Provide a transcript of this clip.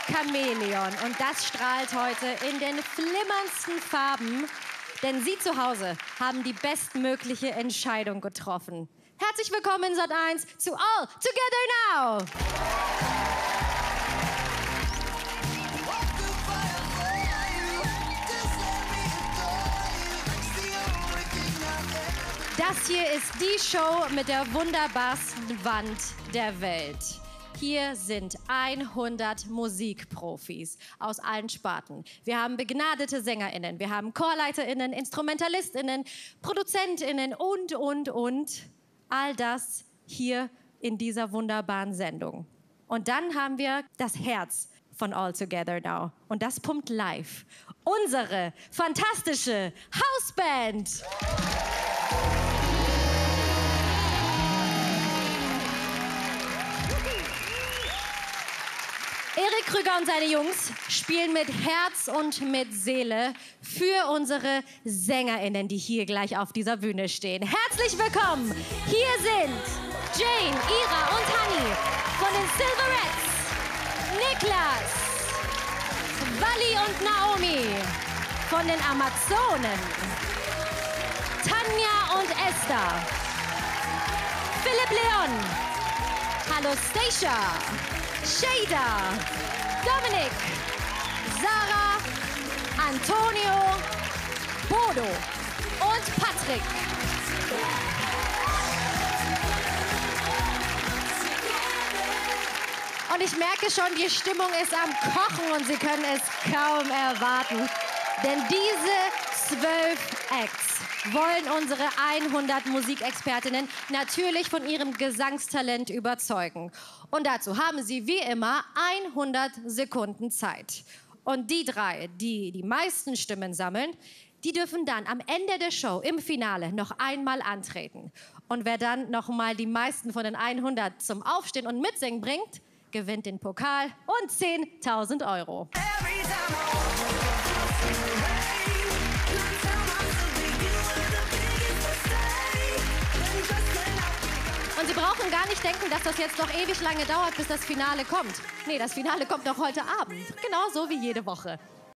Chamäleon. Und das strahlt heute in den flimmerndsten Farben. Denn Sie zu Hause haben die bestmögliche Entscheidung getroffen. Herzlich willkommen in Sat.1 zu All Together Now! Das hier ist die Show mit der wunderbarsten Wand der Welt. Hier sind 100 Musikprofis aus allen Sparten. Wir haben begnadete SängerInnen, wir haben ChorleiterInnen, InstrumentalistInnen, ProduzentInnen und. All das hier in dieser wunderbaren Sendung. Und dann haben wir das Herz von All Together Now. Und das pumpt live. Unsere fantastische Hausband! Erik Krüger und seine Jungs spielen mit Herz und mit Seele für unsere SängerInnen, die hier gleich auf dieser Bühne stehen. Herzlich willkommen! Hier sind Jane, Ira und Honey von den Silverettes, Niklas, Wally und Naomi von den Amazonen, Tanja und Esther, Philipp Leon, hallo Stacia, Shada, Dominik, Sarah, Antonio, Bodo und Patrick. Und ich merke schon, die Stimmung ist am Kochen und Sie können es kaum erwarten. Denn diese 12 Acts wollen unsere 100 Musikexpertinnen natürlich von ihrem Gesangstalent überzeugen. Und dazu haben sie wie immer 100 Sekunden Zeit. Und die drei, die die meisten Stimmen sammeln, die dürfen dann am Ende der Show im Finale noch einmal antreten. Und wer dann noch mal die meisten von den 100 zum Aufstehen und Mitsingen bringt, gewinnt den Pokal und 10.000 Euro. Und Sie brauchen gar nicht denken, dass das jetzt noch ewig lange dauert, bis das Finale kommt. Nee, das Finale kommt noch heute Abend. Genauso wie jede Woche.